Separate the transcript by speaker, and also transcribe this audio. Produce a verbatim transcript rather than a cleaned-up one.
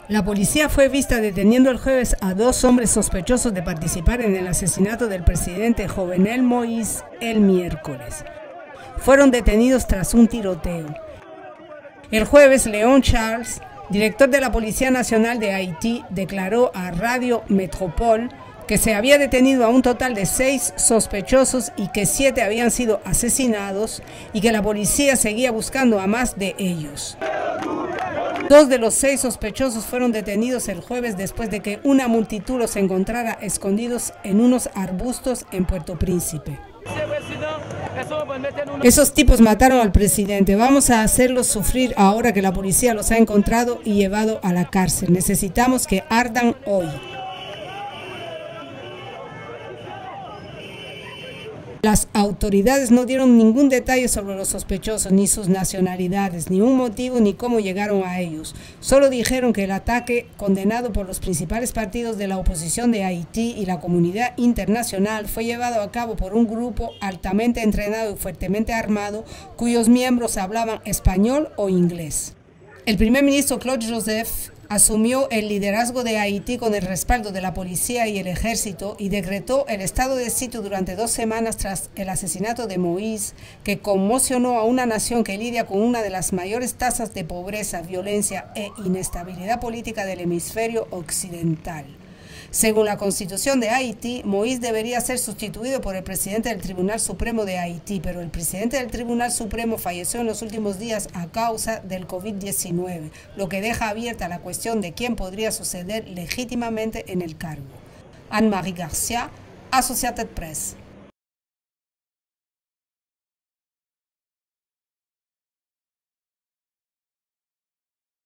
Speaker 1: La policía fue vista deteniendo el jueves a dos hombres sospechosos de participar en el asesinato del presidente Jovenel Moïse el miércoles. Fueron detenidos tras un tiroteo. El jueves, Léon Charles, director de la Policía Nacional de Haití, declaró a Radio Métropole que se había detenido a un total de seis sospechosos y que siete habían sido asesinados y que la policía seguía buscando a más de ellos. Dos de los seis sospechosos fueron detenidos el jueves después de que una multitud los encontrara escondidos en unos arbustos en Puerto Príncipe. Esos tipos mataron al presidente. Vamos a hacerlos sufrir ahora que la policía los ha encontrado y llevado a la cárcel. Necesitamos que ardan hoy. Las autoridades no dieron ningún detalle sobre los sospechosos, ni sus nacionalidades, ni un motivo, ni cómo llegaron a ellos. Solo dijeron que el ataque, condenado por los principales partidos de la oposición de Haití y la comunidad internacional, fue llevado a cabo por un grupo altamente entrenado y fuertemente armado, cuyos miembros hablaban español o inglés. El primer ministro Claude Joseph asumió el liderazgo de Haití con el respaldo de la policía y el ejército y decretó el estado de sitio durante dos semanas tras el asesinato de Moïse, que conmocionó a una nación que lidia con una de las mayores tasas de pobreza, violencia e inestabilidad política del hemisferio occidental. Según la Constitución de Haití, Moïse debería ser sustituido por el presidente del Tribunal Supremo de Haití, pero el presidente del Tribunal Supremo falleció en los últimos días a causa del COVID diecinueve, lo que deja abierta la cuestión de quién podría suceder legítimamente en el cargo. Anne-Marie Garcia, Associated Press.